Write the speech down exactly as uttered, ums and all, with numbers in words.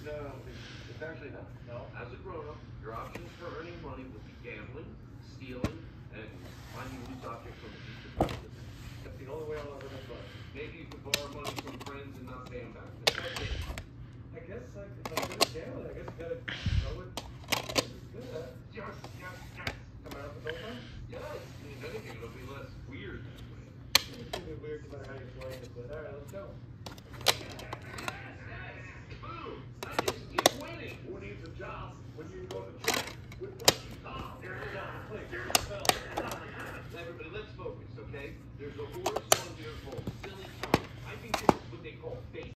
No, it's actually not. No. As a grown-up, your options for earning money will be gambling, stealing, and finding loose objects on the beach of Memphis. That's the only way I'll ever make money. Maybe you could borrow money from friends and not pay them back. That's it. I guess like, if I'm good at gambling, I guess you gotta know what it's good at. Yes, yes, yes. Come out with no fun? Yes. If anything, it'll be less weird that way. It's gonna be weird no matter how you play it, but alright, let's go. Boom! I just keep winning. Who needs a job when you can go to track with what you got? There's a job. There's a spell. Everybody, let's focus, okay? There's a horse on your home.